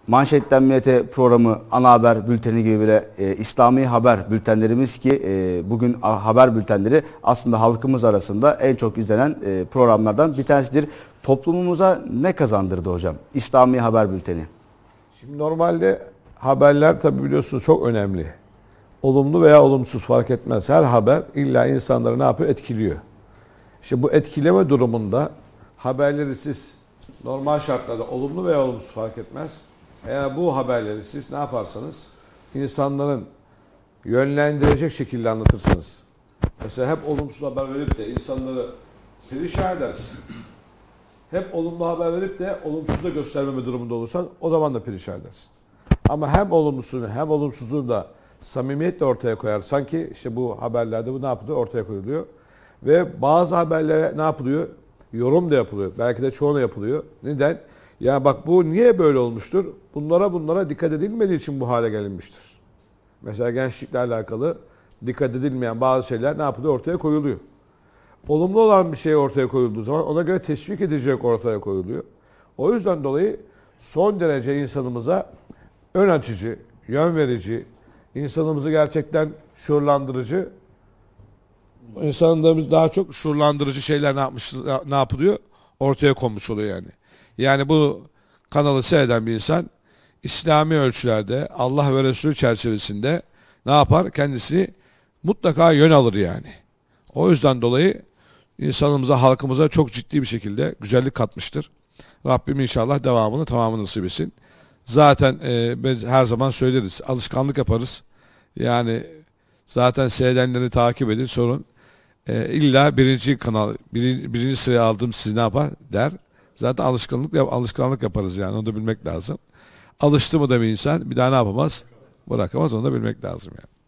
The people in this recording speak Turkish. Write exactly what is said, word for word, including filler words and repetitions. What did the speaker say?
Manşetten Millete programı, ana haber bülteni gibi bile e, İslami haber bültenlerimiz ki e, bugün haber bültenleri aslında halkımız arasında en çok izlenen e, programlardan bir tanesidir. Toplumumuza ne kazandırdı hocam İslami haber bülteni? Şimdi normalde haberler tabi biliyorsunuz çok önemli. Olumlu veya olumsuz fark etmez. Her haber illa insanları ne yapıyor? Etkiliyor. İşte bu etkileme durumunda haberleri siz normal şartlarda olumlu veya olumsuz fark etmez. Eğer bu haberleri siz ne yaparsanız insanların yönlendirecek şekilde anlatırsanız. Mesela hep olumsuz haber verip de insanları perişan edersin. Hep olumlu haber verip de olumsuz da göstermeme durumunda olursan o zaman da perişan edersin. Ama hem olumlusunu hem olumsuzluğunu da samimiyetle ortaya koyar. Sanki işte bu haberlerde bu ne yapılıyor? Ortaya koyuluyor. Ve bazı haberlere ne yapılıyor? Yorum da yapılıyor. Belki de çoğuna yapılıyor. Neden? Ya bak bu niye böyle olmuştur? Bunlara bunlara dikkat edilmediği için bu hale gelinmiştir. Mesela gençlikle alakalı dikkat edilmeyen bazı şeyler ne yapılıyor? Ortaya koyuluyor. Olumlu olan bir şey ortaya koyulduğu zaman ona göre teşvik edilecek ortaya koyuluyor. O yüzden dolayı son derece insanımıza ön açıcı, yön verici, insanımızı gerçekten şuurlandırıcı, insanlarımız daha çok şuurlandırıcı şeyler ne yapmış, ne yapılıyor? Ortaya konmuş oluyor yani. Yani bu kanalı seyreden bir insan İslami ölçülerde Allah ve Resulü çerçevesinde ne yapar? Kendisi mutlaka yön alır yani. O yüzden dolayı insanımıza, halkımıza çok ciddi bir şekilde güzellik katmıştır. Rabbim inşallah devamını tamamını nasip etsin. Zaten e, ben her zaman söyleriz, alışkanlık yaparız. Yani zaten seyredenleri takip edin, sorun. E, illa birinci kanal, birinci, birinci sıraya aldığım siz ne yapar der. Zaten alışkanlık alışkanlık yaparız yani, onu da bilmek lazım. Alıştı mı da bir insan bir daha ne yapamaz? Bırakamaz, onu da bilmek lazım yani.